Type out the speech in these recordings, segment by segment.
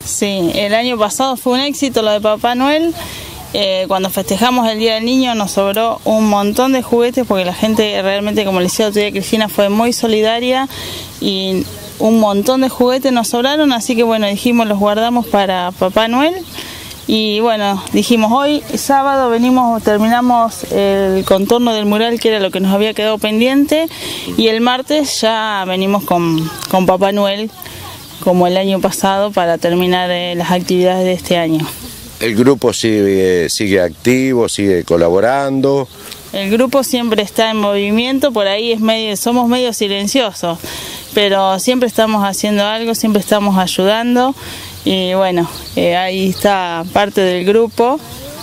Sí, el año pasado fue un éxito lo de Papá Noel. Cuando festejamos el Día del Niño nos sobró un montón de juguetes porque la gente realmente, como le decía otro día Cristina, fue muy solidaria y un montón de juguetes nos sobraron, así que bueno, dijimos los guardamos para Papá Noel. Y bueno, dijimos hoy, sábado, terminamos el contorno del mural, que era lo que nos había quedado pendiente, y el martes ya venimos con Papá Noel, como el año pasado, para terminar las actividades de este año. ¿El grupo sigue activo, sigue colaborando? El grupo siempre está en movimiento, por ahí somos medio silenciosos, pero siempre estamos haciendo algo, siempre estamos ayudando. Y bueno, ahí está parte del grupo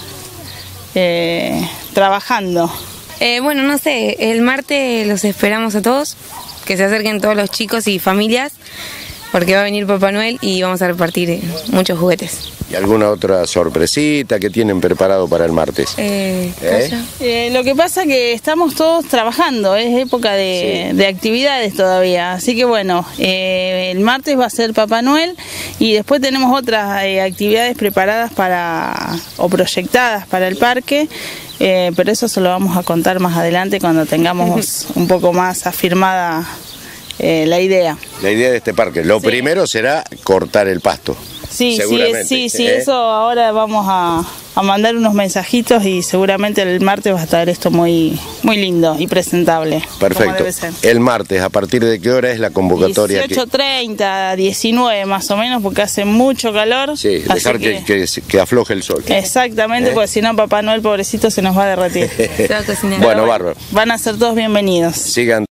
trabajando. Bueno, no sé, el martes los esperamos a todos, que se acerquen todos los chicos y familias, porque va a venir Papá Noel y vamos a repartir muchos juguetes. ¿Y alguna otra sorpresita que tienen preparado para el martes? Lo que pasa es que estamos todos trabajando, es época de actividades todavía, así que bueno, el martes va a ser Papá Noel y después tenemos otras actividades preparadas o proyectadas para el parque, pero eso se lo vamos a contar más adelante cuando tengamos un poco más afirmada la idea. La idea de este parque, lo primero será cortar el pasto. Sí, eso ahora vamos a mandar unos mensajitos y seguramente el martes va a estar esto muy lindo y presentable. Perfecto. El martes, ¿a partir de qué hora es la convocatoria? 18:30, 19 más o menos, porque hace mucho calor. Sí, dejar que afloje el sol. Exactamente, porque si no Papá Noel pobrecito se nos va a derretir. Bueno, bárbaro. Van a ser todos bienvenidos. Sigan.